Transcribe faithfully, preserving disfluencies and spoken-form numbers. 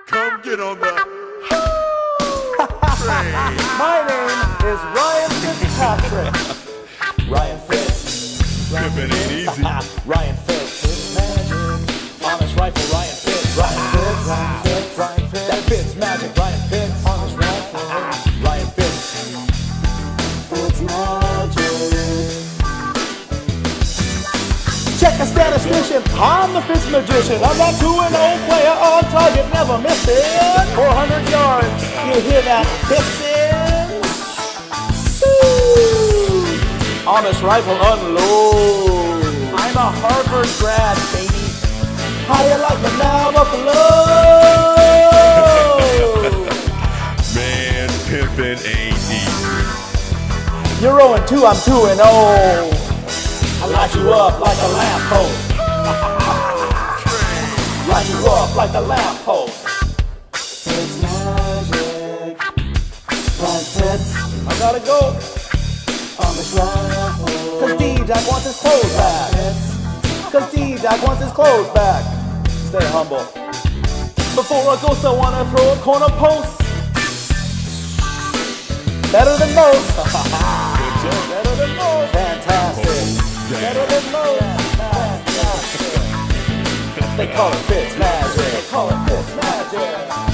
Come get on the train. My name is Ryan Fitzpatrick. Ryan Fitz. Ryan Pimpin' ain't easy. Ryan Fitz. Fitzmagic. Honest rifle, Ryan Fitz. Ryan Fitz. Ryan Fitz. Ryan Fitz. That Fitzmagic, Ryan Fitz. Honest rifle. Ryan Fitz. Fitzmagic. Check a statistician. I'm the Fitz magician. I'm that two and oh player on target, never missing. four hundred yards. You hear that hissing? Honest rifle unload. I'm a Harvard grad, baby. How you like me now, Buffalo? Man, pimpin' ain't easy. You're oh and two, I'm two and oh. I light you up like a lamppost. Light you up like a lamppost. Fitzmagic. Ryan Fitz. I gotta go. On this rifle. Cause D-Jack wants his clothes back. Cause D-Jack wants his clothes back. Stay humble. Before I ghost, I wanna throw a corner post. Better than most. Better than most. Fantastic. Better than most. Fantastic. They call it Fitzmagic. They call it Fitzmagic.